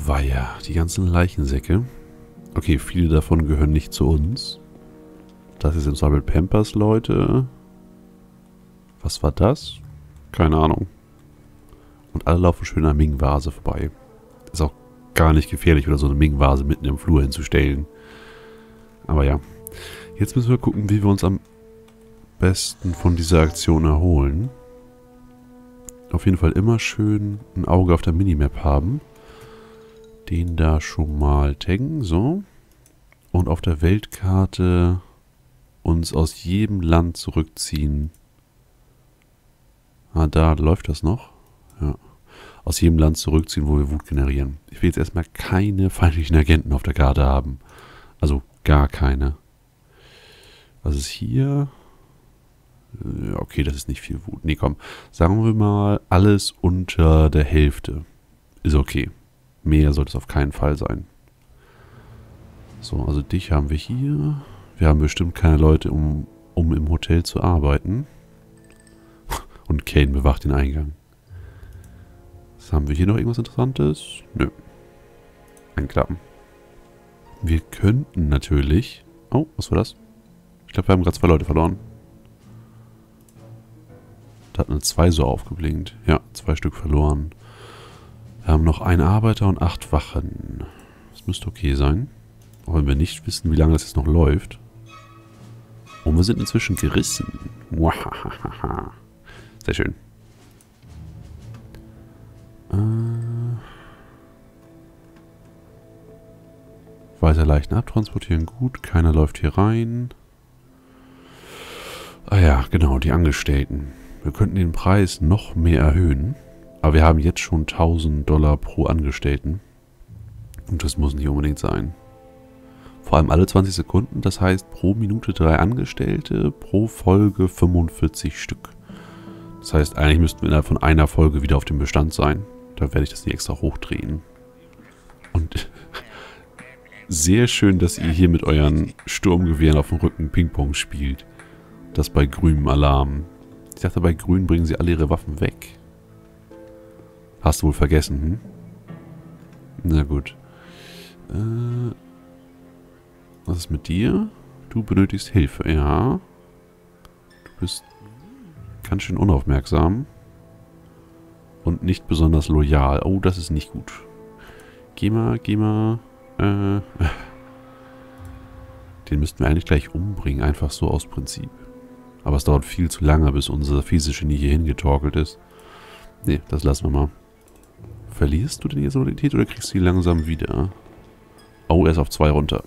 weia, die ganzen Leichensäcke. Okay, viele davon gehören nicht zu uns. Das ist im Sabel Pampers, Leute. Was war das? Keine Ahnung. Und alle laufen schön an der Ming-Vase vorbei. Ist auch gar nicht gefährlich, oder so eine Ming-Vase mitten im Flur hinzustellen. Aber ja. Jetzt müssen wir gucken, wie wir uns am besten von dieser Aktion erholen. Auf jeden Fall immer schön ein Auge auf der Minimap haben. Den da schon mal taggen, so. Und auf der Weltkarte uns aus jedem Land zurückziehen. Ah, da läuft das noch. Ja. Aus jedem Land zurückziehen, wo wir Wut generieren. Ich will jetzt erstmal keine feindlichen Agenten auf der Karte haben. Also gar keine. Was ist hier? Ja, okay, das ist nicht viel Wut. Nee, komm. Sagen wir mal, alles unter der Hälfte. Ist okay. Mehr sollte es auf keinen Fall sein. So, also dich haben wir hier. Wir haben bestimmt keine Leute, um im Hotel zu arbeiten. Und Kane bewacht den Eingang. Was haben wir hier noch irgendwas Interessantes? Nö. Einklappen. Wir könnten natürlich... Oh, was war das? Ich glaube, wir haben gerade 2 Leute verloren. Da hat eine 2 so aufgeblinkt. Ja, 2 Stück verloren. Wir haben noch einen Arbeiter und 8 Wachen. Das müsste okay sein. Auch wenn wir nicht wissen, wie lange das jetzt noch läuft. Und wir sind inzwischen gerissen. Wahahaha. Sehr schön. Weiter Leichen abtransportieren. Gut, keiner läuft hier rein. Ah ja, genau, die Angestellten. Wir könnten den Preis noch mehr erhöhen. Aber wir haben jetzt schon $1000 pro Angestellten. Und das muss nicht unbedingt sein. Vor allem alle 20 Sekunden. Das heißt pro Minute 3 Angestellte, pro Folge 45 Stück. Das heißt, eigentlich müssten wir innerhalb von einer Folge wieder auf dem Bestand sein. Da werde ich das nicht extra hochdrehen. Und sehr schön, dass ihr hier mit euren Sturmgewehren auf dem Rücken Ping-Pong spielt. Das bei grünem Alarm. Ich dachte, bei grün bringen sie alle ihre Waffen weg. Hast du wohl vergessen, hm? Na gut. Was ist mit dir? Du benötigst Hilfe, ja. Du bist ganz schön unaufmerksam. Und nicht besonders loyal. Oh, das ist nicht gut. Geh mal. Den müssten wir eigentlich gleich umbringen, einfach so aus Prinzip. Aber es dauert viel zu lange, bis unser Fiese-Genie hier hingetorkelt ist. Nee, das lassen wir mal. Verlierst du denn jetzt Loyalität oder kriegst du die langsam wieder? Oh, er ist auf 2 runter.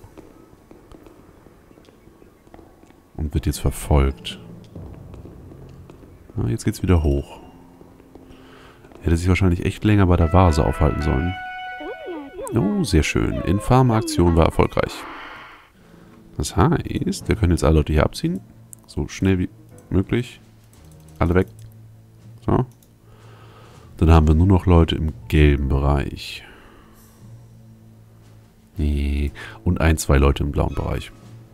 Und wird jetzt verfolgt. Ah, jetzt geht's wieder hoch. Hätte sich wahrscheinlich echt länger bei der Vase aufhalten sollen. Oh, sehr schön. Infame Aktion war erfolgreich. Das heißt, wir können jetzt alle Leute hier abziehen. So schnell wie möglich. Alle weg. So. Dann haben wir nur noch Leute im gelben Bereich. Nee. Und 1, 2 Leute im blauen Bereich.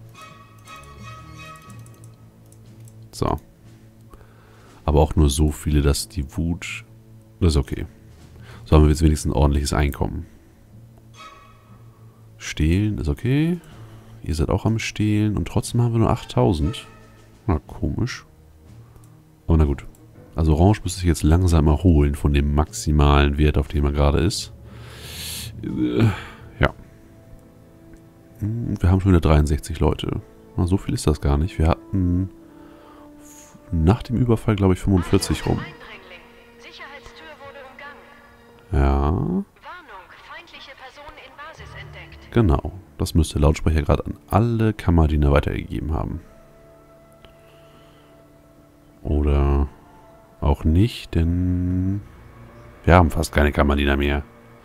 So. Aber auch nur so viele, dass die Wut... Das ist okay. So haben wir jetzt wenigstens ein ordentliches Einkommen. Stehlen ist okay. Ihr seid auch am Stehlen. Und trotzdem haben wir nur 8000. Na, komisch. Aber na gut. Also Orange müsste sich jetzt langsam erholen von dem maximalen Wert, auf dem er gerade ist. Ja. Wir haben schon wieder 63 Leute. Na, so viel ist das gar nicht. Wir hatten nach dem Überfall, glaube ich, 45 rum. Ja. Warnung, feindliche Person in Basis entdeckt. Genau. Das müsste Lautsprecher gerade an alle Kammerdiener weitergegeben haben. Oder auch nicht, denn wir haben fast keine Kammerdiener mehr.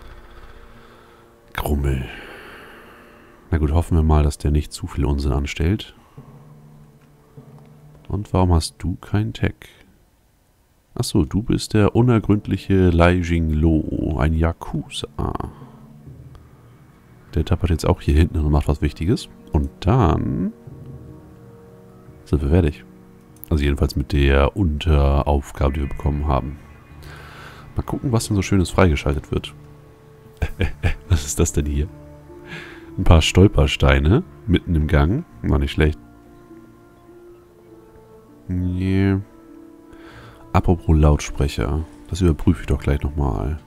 Grummel. Na gut, hoffen wir mal, dass der nicht zu viel Unsinn anstellt. Und warum hast du keinen Tag? Achso, du bist der unergründliche Lai Jinglo, ein Yakuza. Der tappert jetzt auch hier hinten und macht was Wichtiges. Und dann sind wir fertig. Also jedenfalls mit der Unteraufgabe, die wir bekommen haben. Mal gucken, was denn so Schönes freigeschaltet wird. Was ist das denn hier? Ein paar Stolpersteine mitten im Gang. War nicht schlecht. Nee. Apropos Lautsprecher. Das überprüfe ich doch gleich nochmal.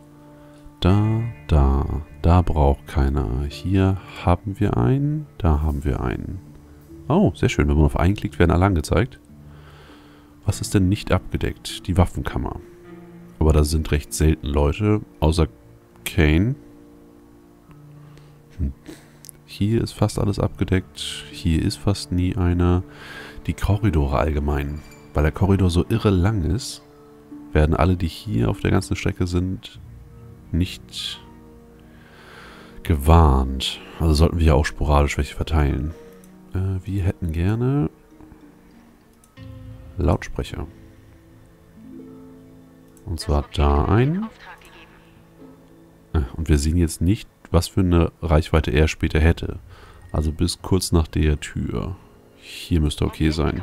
Da braucht keiner. Hier haben wir einen, da haben wir einen. Oh, sehr schön. Wenn man auf einen klickt, werden alle angezeigt. Was ist denn nicht abgedeckt? Die Waffenkammer. Aber da sind recht selten Leute, außer Kane. Hier ist fast alles abgedeckt. Hier ist fast nie einer. Die Korridore allgemein. Weil der Korridor so irre lang ist, werden alle, die hier auf der ganzen Strecke sind, nicht gewarnt. Also sollten wir ja auch sporadisch welche verteilen. Wir hätten gerne Lautsprecher. Und zwar da ein. Und wir sehen jetzt nicht, was für eine Reichweite er später hätte. Also bis kurz nach der Tür. Hier müsste okay sein.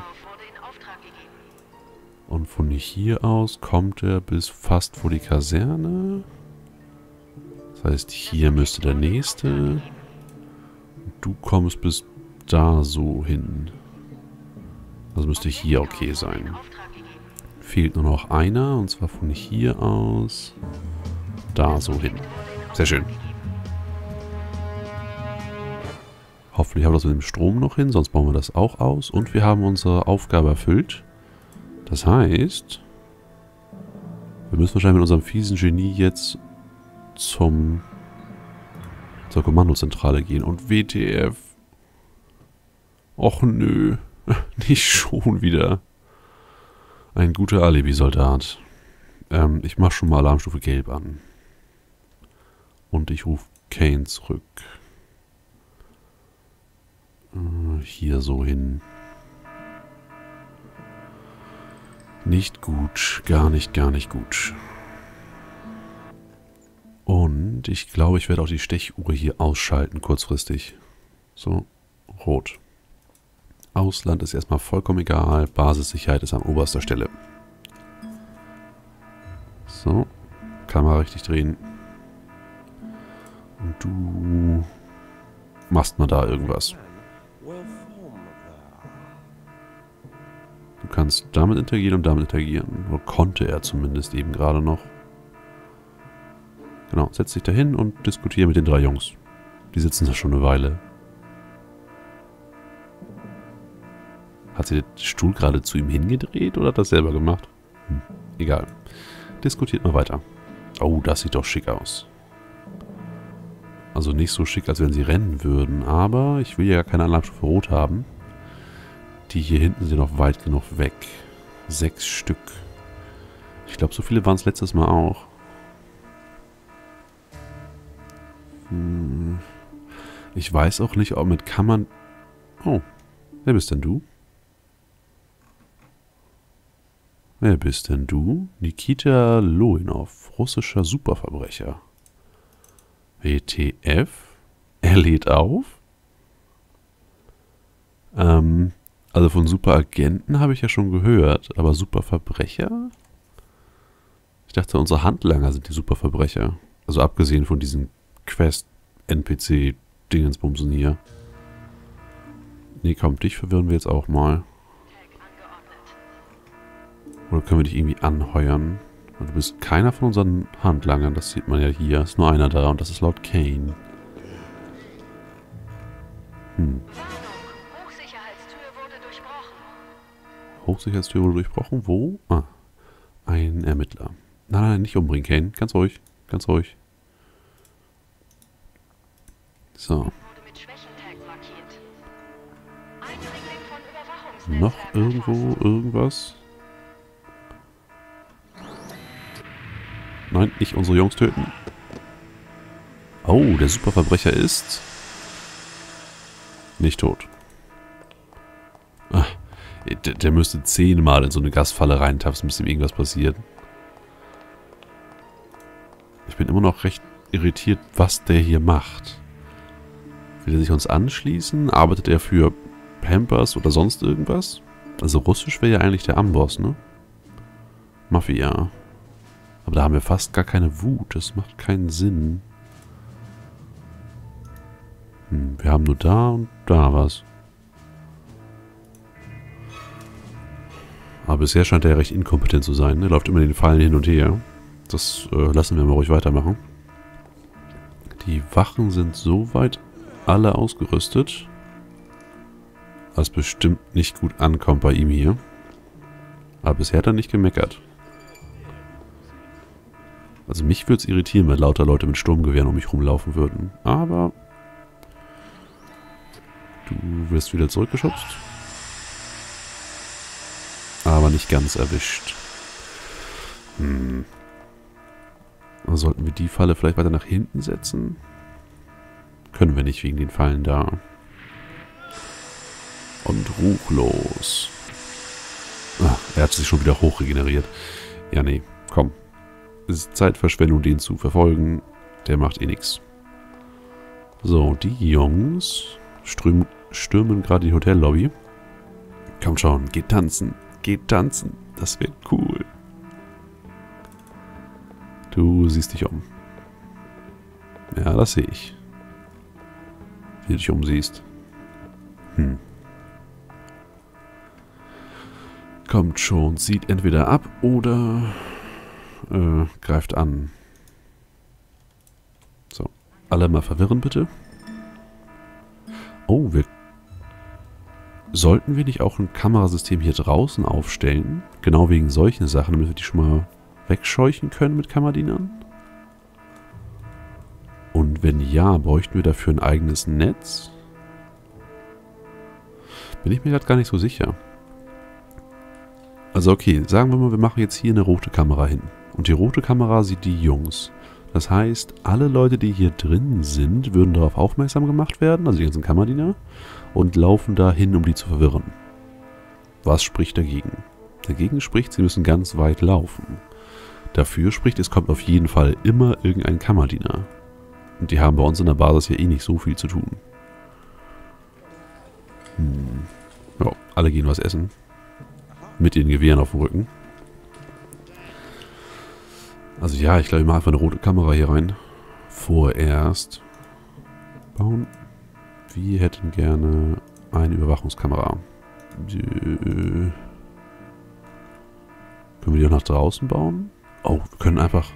Und von hier aus kommt er bis fast vor die Kaserne. Das heißt, hier müsste der nächste. Du kommst bis da so hin. Also müsste hier okay sein. Fehlt nur noch einer, und zwar von hier aus da so hin. Sehr schön. Hoffentlich haben wir das mit dem Strom noch hin, sonst bauen wir das auch aus. Und wir haben unsere Aufgabe erfüllt. Das heißt, wir müssen wahrscheinlich mit unserem fiesen Genie jetzt zur Kommandozentrale gehen. Und WTF. Och nö, nicht schon wieder. Ein guter Alibi-Soldat. Ich mache schon mal Alarmstufe Gelb an. Und ich rufe Kane zurück. Hier so hin. Nicht gut. Gar nicht gut. Und ich glaube, ich werde auch die Stechuhr hier ausschalten, kurzfristig. So, rot. Ausland ist erstmal vollkommen egal. Basissicherheit ist an oberster Stelle. So, Kamera richtig drehen. Und du machst mal da irgendwas. Du kannst damit interagieren und damit interagieren. Oder konnte er zumindest eben gerade noch. Genau, setz dich da hin und diskutiere mit den 3 Jungs. Die sitzen da schon eine Weile. Hat sie den Stuhl gerade zu ihm hingedreht oder hat das selber gemacht? Egal. Diskutiert mal weiter. Oh, das sieht doch schick aus. Also nicht so schick, als wenn sie rennen würden, aber ich will ja gar keine Alarmstufe Rot haben. Die hier hinten sind noch weit genug weg. 6 Stück. Ich glaube, so viele waren es letztes Mal auch. Ich weiß auch nicht, ob mit Kammern... Oh, wer bist denn du? Wer bist denn du? Nikita Loinov, russischer Superverbrecher. WTF? Er lädt auf? Also von Superagenten habe ich ja schon gehört, aber Superverbrecher? Ich dachte, unsere Handlanger sind die Superverbrecher. Also abgesehen von diesen Quest-NPC-Dingensbumsen hier. Nee, komm, dich verwirren wir jetzt auch mal. Oder können wir dich irgendwie anheuern? Du bist keiner von unseren Handlangern, das sieht man ja hier. Es ist nur einer da und das ist Lord Kane. Hochsicherheitstür wurde durchbrochen. Hochsicherheitstür wurde durchbrochen? Wo? Ah, ein Ermittler. Nein, nein, nicht umbringen, Kane. Ganz ruhig, ganz ruhig. So. Wurde mit Schwächentag markiert. Eindringling von Überwachungsnetzwerk Noch irgendwo erfasst. irgendwas? Nein, nicht unsere Jungs töten. Oh, der Superverbrecher ist nicht tot. Ach, der müsste 10-mal in so eine Gasfalle reintapsen, bis ihm irgendwas passiert. Ich bin immer noch recht irritiert, was der hier macht. Will er sich uns anschließen? Arbeitet er für Pampers oder sonst irgendwas? Also Russisch wäre ja eigentlich der Amboss, ne? Mafia. Aber da haben wir fast gar keine Wut. Das macht keinen Sinn. Wir haben nur da und da was. Aber bisher scheint er ja recht inkompetent zu sein. Er läuft immer in den Fallen hin und her. Das lassen wir mal ruhig weitermachen. Die Wachen sind soweit alle ausgerüstet. Was bestimmt nicht gut ankommt bei ihm hier. Aber bisher hat er nicht gemeckert. Also mich würde es irritieren, wenn lauter Leute mit Sturmgewehren um mich rumlaufen würden. Aber du wirst wieder zurückgeschubst. Aber nicht ganz erwischt. Also sollten wir die Falle vielleicht weiter nach hinten setzen? Können wir nicht wegen den Fallen da. Und ruchlos. Ah, er hat sich schon wieder hoch regeneriert. Ja, nee, komm. Es ist Zeitverschwendung, den zu verfolgen. Der macht eh nichts. So, die Jungs stürmen gerade die Hotellobby. Komm schon, geht tanzen. Geht tanzen. Das wird cool. Du siehst dich um. Ja, das sehe ich. Wie du dich umsiehst. Kommt schon, zieht entweder ab oder greift an. So, alle mal verwirren bitte. Oh, sollten wir nicht auch ein Kamerasystem hier draußen aufstellen? Genau wegen solchen Sachen, damit wir die schon mal wegscheuchen können mit Kammerdienern? Und wenn ja, bräuchten wir dafür ein eigenes Netz? Bin ich mir gerade gar nicht so sicher. Also okay, sagen wir mal, wir machen jetzt hier eine rote Kamera hin. Und die rote Kamera sieht die Jungs. Das heißt, alle Leute, die hier drin sind, würden darauf aufmerksam gemacht werden, also die ganzen Kammerdiener, und laufen dahin, um die zu verwirren. Was spricht dagegen? Dagegen spricht, sie müssen ganz weit laufen. Dafür spricht, es kommt auf jeden Fall immer irgendein Kammerdiener. Und die haben bei uns in der Basis ja eh nicht so viel zu tun. Ja, alle gehen was essen. Mit den Gewehren auf dem Rücken. Also ja, ich glaube, ich mache einfach eine rote Kamera hier rein. Vorerst bauen. Wir hätten gerne eine Überwachungskamera. Können wir die auch nach draußen bauen? Oh, wir können einfach...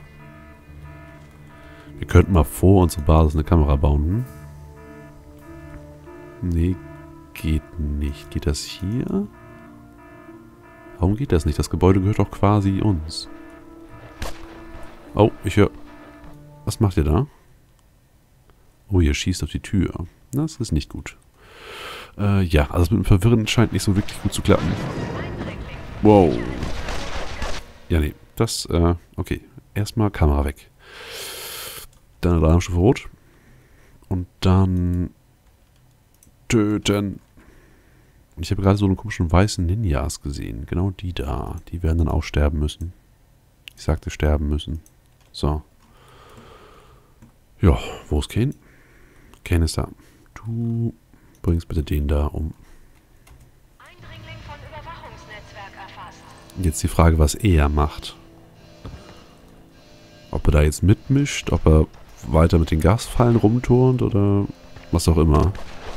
Wir könnten mal vor unserer Basis eine Kamera bauen. Nee, geht nicht. Geht das hier? Warum geht das nicht? Das Gebäude gehört doch quasi uns. Oh, ich höre... Was macht ihr da? Oh, ihr schießt auf die Tür. Das ist nicht gut. Ja, also mit dem Verwirren scheint nicht so wirklich gut zu klappen. Wow. Ja, nee. Das, okay. Erstmal Kamera weg. Dann Alarmstufe Rot. Und dann... Töten. Und ich habe gerade so einen komischen weißen Ninjas gesehen. Genau die da. Die werden dann auch sterben müssen. Ich sagte sterben müssen. So. Ja, wo ist Kane? Kane ist da. Du bringst bitte den da um. Eindringling von Überwachungsnetzwerk erfasst. Jetzt die Frage, was er macht. Ob er da jetzt mitmischt, ob er weiter mit den Gasfallen rumturnt oder was auch immer.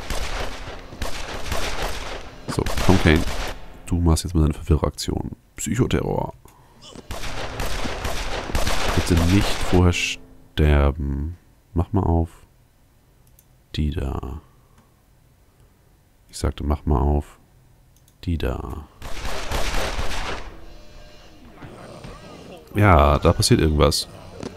So, komm Kane. Du machst jetzt mal deine Verwirraktion. Psychoterror. Bitte nicht vorher sterben. Mach mal auf. Die da. Ich sagte, mach mal auf. Die da. Ja, da passiert irgendwas.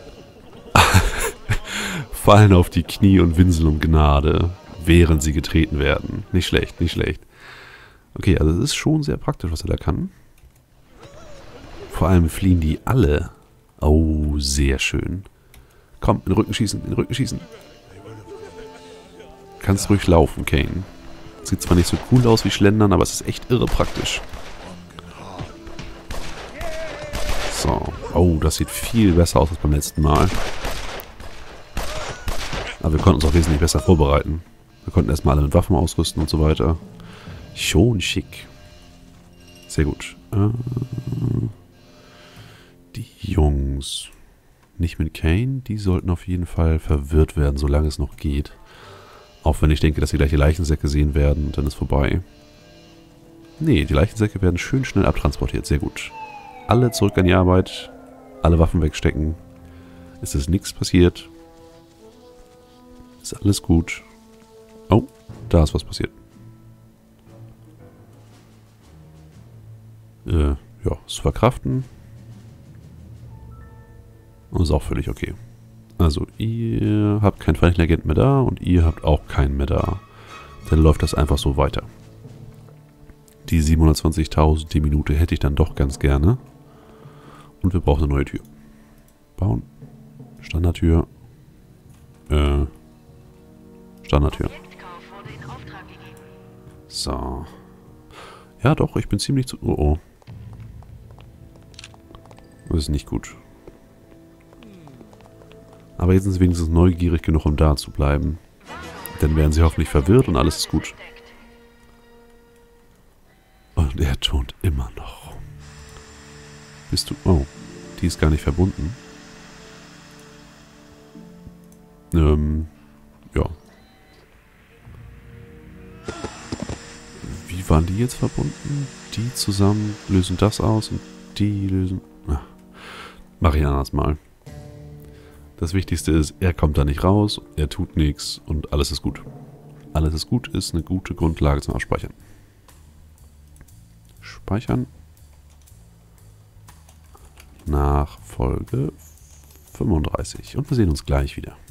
Fallen auf die Knie und winseln um Gnade, während sie getreten werden. Nicht schlecht, nicht schlecht. Okay, also es ist schon sehr praktisch, was er da kann. Vor allem fliehen die alle. Oh, sehr schön. Komm, in den Rücken schießen, in den Rücken schießen. Kannst ruhig laufen, Kane. Sieht zwar nicht so cool aus wie Schlendern, aber es ist echt irre praktisch. So. Oh, das sieht viel besser aus als beim letzten Mal. Aber wir konnten uns auch wesentlich besser vorbereiten. Wir konnten erstmal alle mit Waffen ausrüsten und so weiter. Schon schick. Sehr gut. Die Jungs. Nicht mit Kane. Die sollten auf jeden Fall verwirrt werden, solange es noch geht. Auch wenn ich denke, dass sie gleich die Leichensäcke sehen werden und dann ist vorbei. Nee, die Leichensäcke werden schön schnell abtransportiert. Sehr gut. Alle zurück an die Arbeit. Alle Waffen wegstecken. Es ist nichts passiert. Ist alles gut. Oh, da ist was passiert. Ja, ist zu verkraften. Und ist auch völlig okay. Also, ihr habt keinen feindlichen Agenten mehr da und ihr habt auch keinen mehr da. Dann läuft das einfach so weiter. Die 720.000 die Minute hätte ich dann doch ganz gerne. Und wir brauchen eine neue Tür. Bauen. Standardtür. Standardtür. Objektkauf wurde in Auftrag gegeben. So. Ja, doch, ich bin ziemlich zu... Oh, oh. Das ist nicht gut. Aber jetzt sind sie wenigstens neugierig genug, um da zu bleiben. Dann werden sie hoffentlich verwirrt und alles ist gut. Und er tont immer noch. Bist du... Oh, die ist gar nicht verbunden. Ja. Wie waren die jetzt verbunden? Die zusammen lösen das aus und die lösen... Ach, mach ich anders mal. Das Wichtigste ist, er kommt da nicht raus, er tut nichts und alles ist gut. Alles ist gut, ist eine gute Grundlage zum Abspeichern. Speichern. Nach Folge 35. Und wir sehen uns gleich wieder.